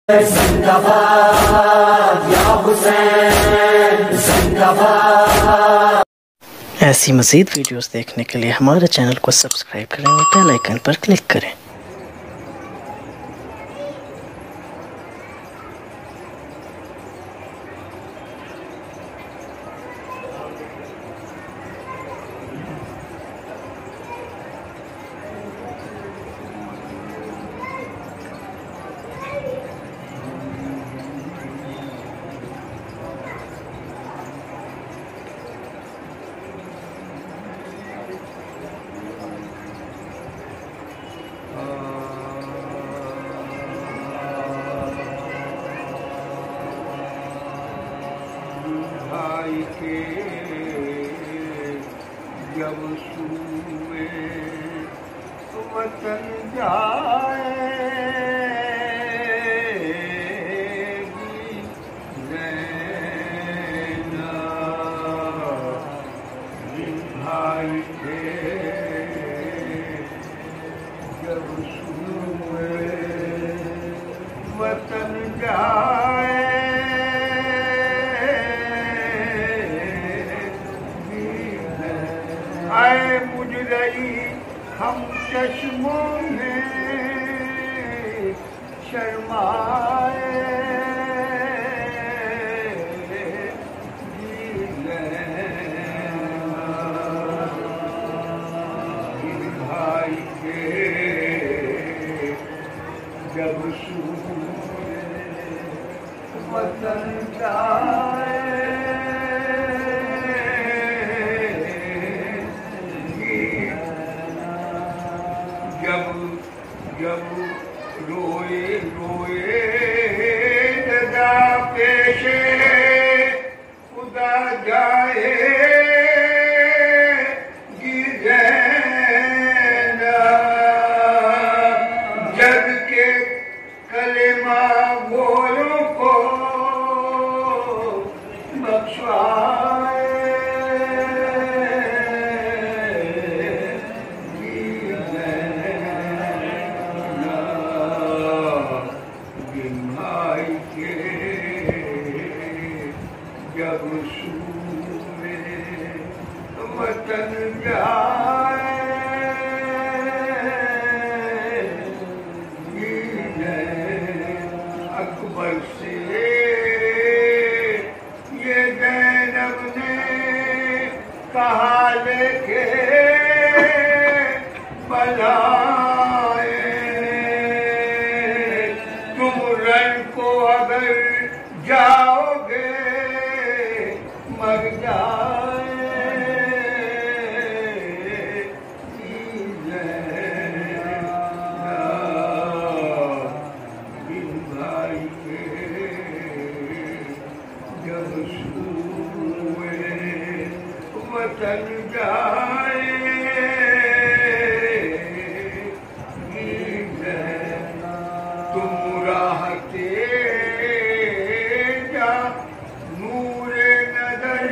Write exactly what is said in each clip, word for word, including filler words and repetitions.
जिंदाबाद या हुसैन जिंदाबाद। ऐसी मज़ीद वीडियोस देखने के लिए हमारे चैनल को सब्सक्राइब करें और बेल आइकन पर क्लिक करें। के जब सूए वतन जाएगी नैना भाई के जब सूए वतन जाए आए मुझ रही हम चश्मों में शर्माए भाई के जब सूए वतन जाए जब जब रोए रोए दगा पेशे खुदा जाए गिरना जग के कलेमा गोरों को बख्शवाए जब सूए वतन जाए अकबर से ये ज़ैनब ने कहा लेके बलाए तुम रन को अगर जाओगे मर जाए भाई के जब सूए वतन जाए तुम राहते जा नूरे नजर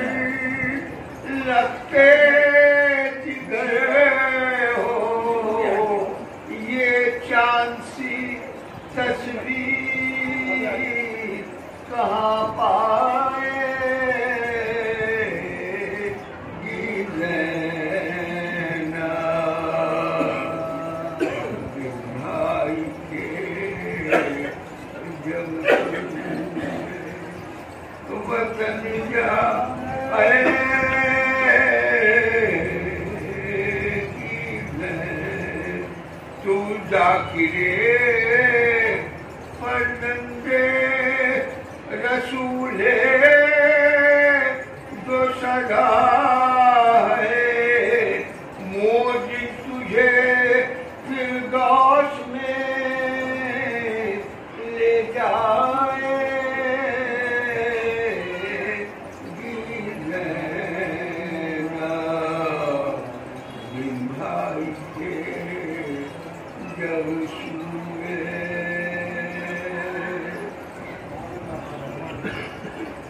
लगते जिगर हो ये चांद सी तस्वीर कहाँ पाए गिरना भाई के जब वतन जाए तू जाकिरे फर्जंदे रसूले जो सदा है मौज तुझे फिरदौस में ले जाए भाई के जब सूए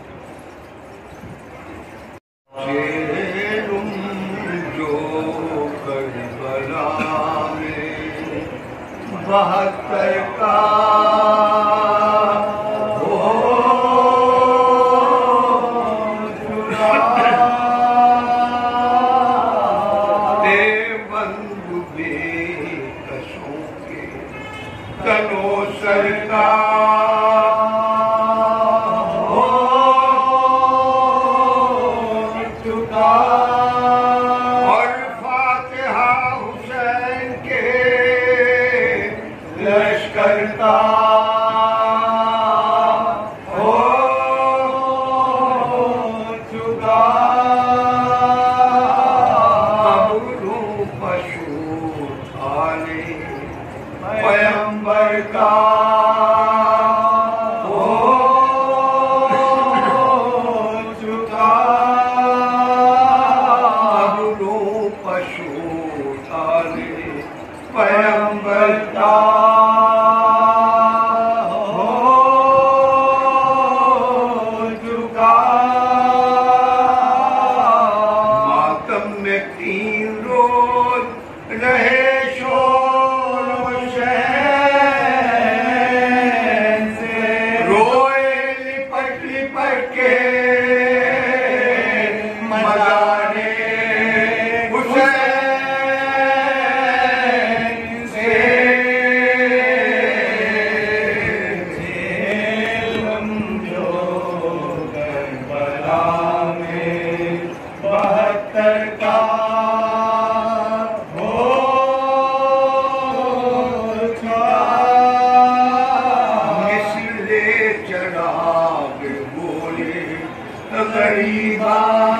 गरीबा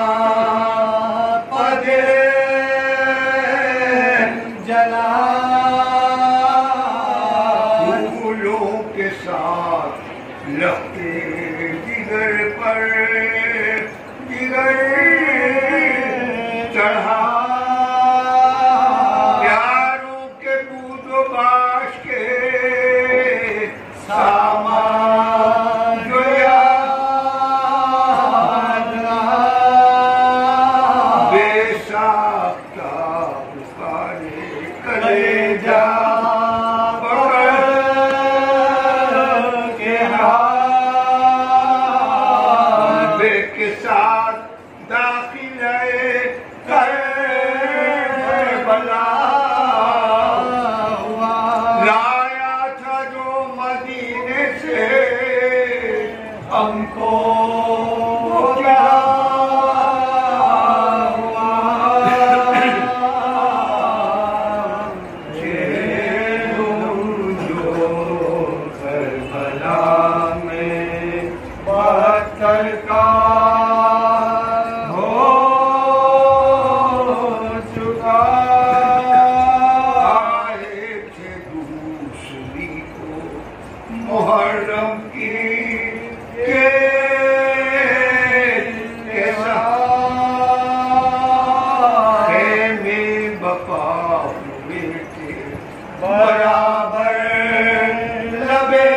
पदे जला फूलों के साथ लपटे जिगर पर जिगर चढ़ा प्यारों के बूझो बाश के सामान जो याद रहा बेसाख्ता पुकारे कलेजा के साथ दाखिल करबला लाया था जो मदीने से हमको क्या हुआ जो करबला में बहत्तर का मुहर्रम की के खेमे बपा हुए थे बराबर लबे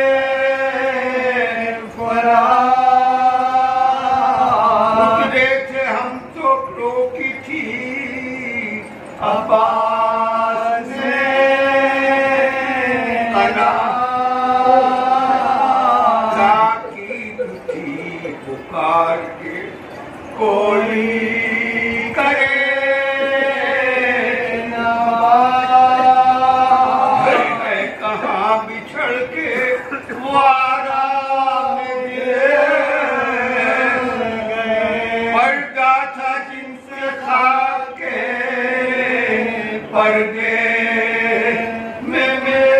फरार थे हम तो रोकी थी अब्बास ने कला पुकार के कोई करे ना है कहाँ बिछड़ के वारा में पर्दा था जिनसे खा के पर्दे में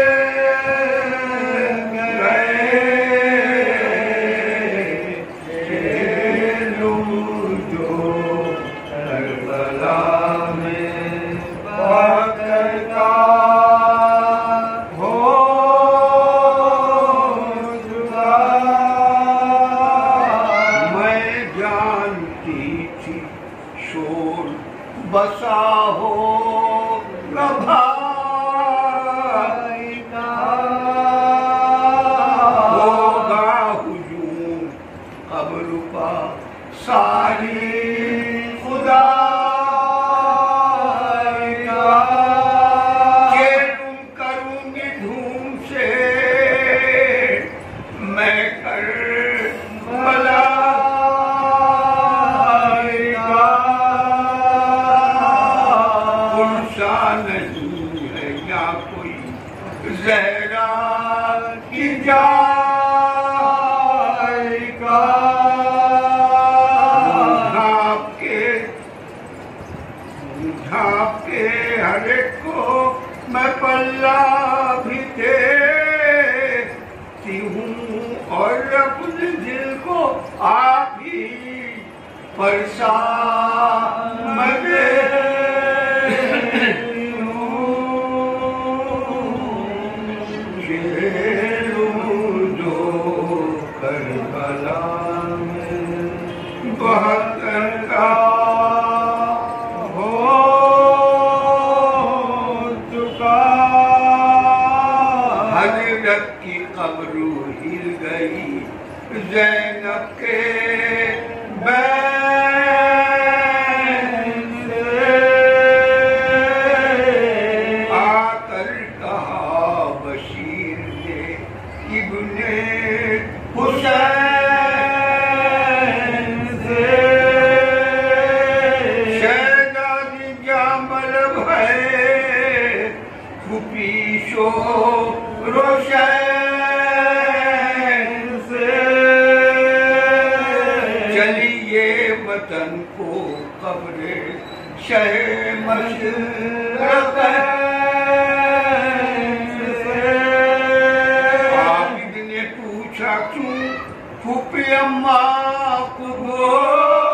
बसा हो भाई का होगा हुजूम कब्र पा सारी खुदा के तुम करूंगी धूम से मैं कर भला नहीं है या कोई जहरा की जाएगा ढाप के ढाप के हर एक को मैं पल्ला भी देती हूँ और अपने दिल को आप ही परसा मदे बहत्तर का हो चुका हजरत की कब्र हिल गई ज़ैनब के बैन से आकर कहा बशीर ने इब्ने हुसैन रोशन से चलिए वतन को कब्रे शहे मशरक़ से। आबिद ने पूछा क्यों फूफी अम्मा को बोल